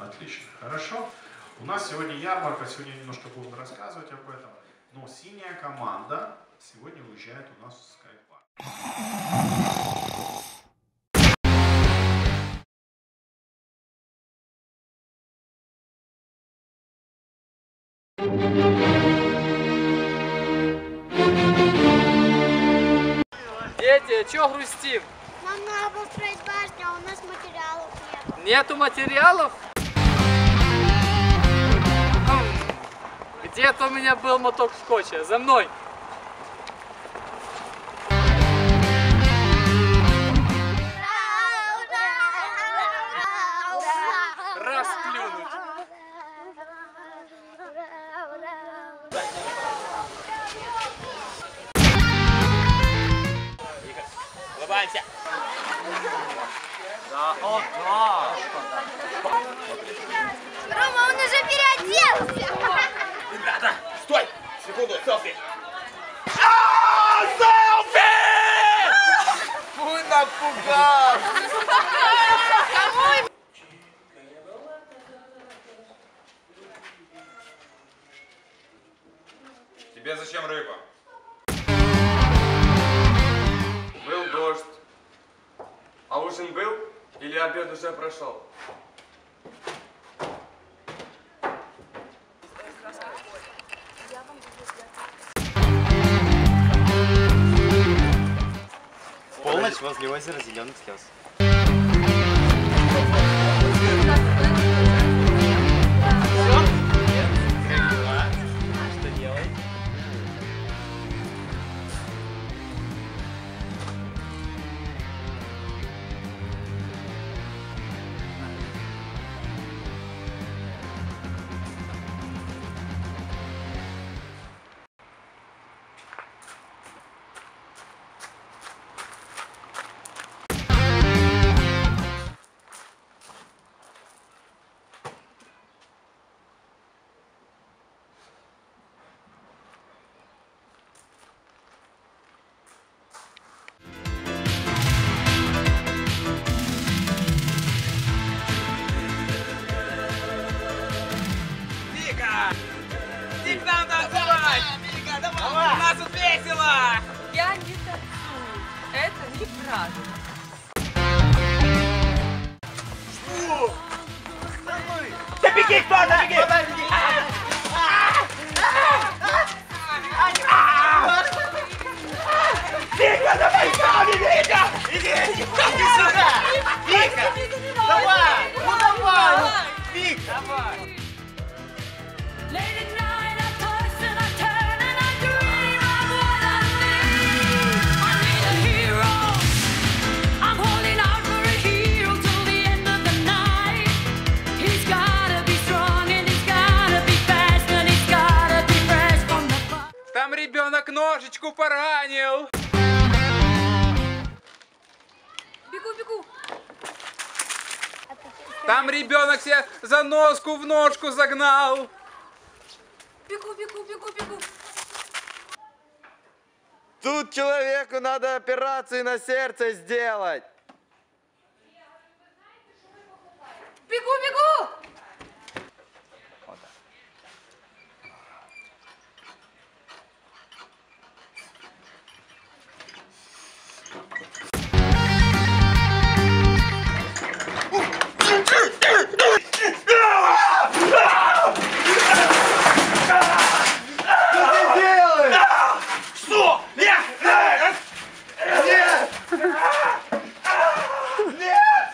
Отлично, хорошо. У нас сегодня ярмарка, сегодня немножко будем рассказывать об этом. Но синяя команда сегодня уезжает у нас в скайпарк. Дети, чё грустим? Нам надо было строить башню, а у нас материалов нет. Нету материалов? Где-то у меня был моток скотча. За мной! Расплюнуть! Улыбаемся. Да, о, да. Рома, он уже переоделся! Ребята, стой! Секунду, селфи! Селфи! Фу, напугал! Тебе зачем рыба? Был дождь. А ужин был? Или обед уже прошел? Полночь возле озера зеленых слез. Что делать? Иди к нам танцевать! Вика, давай! У нас тут весело! Я не танцую. Это неправильно. Да беги, кто-то беги! Вика, давай сами, Вика! Иди сюда! Вика! Давай! Ну давай! Вика! Давай! Там ребенок ножичку поранил. Бегу, бегу. Там ребенок себе заноску в ножку загнал. Бегу, бегу, бегу, бегу. Тут человеку надо операцию на сердце сделать. Бегу, бегу. Что? Нет! Нет! Нет! Нет!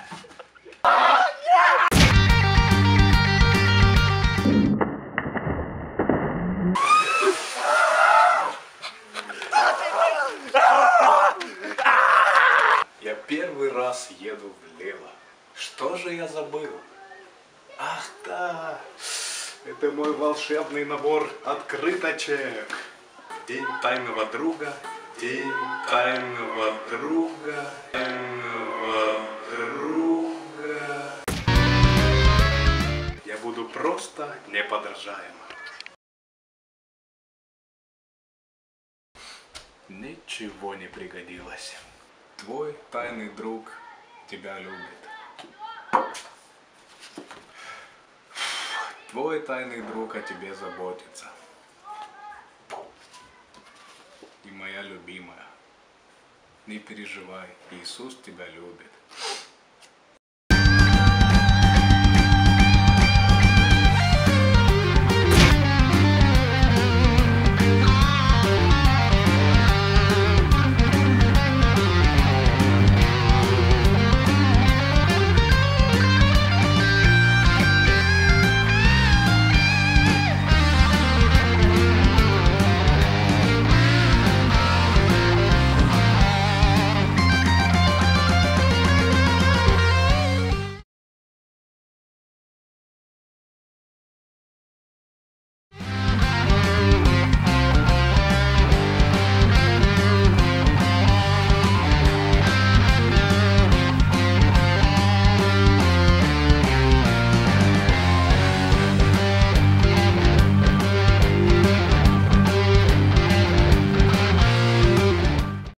Я первый раз еду влево. Что же я забыл? Ах да! Это мой волшебный набор открыточек. День тайного друга, день тайного друга, тайного друга. Я буду просто неподражаем. Ничего не пригодилось. Твой тайный друг тебя любит. Твой тайный друг о тебе заботится. И моя любимая, не переживай, Иисус тебя любит.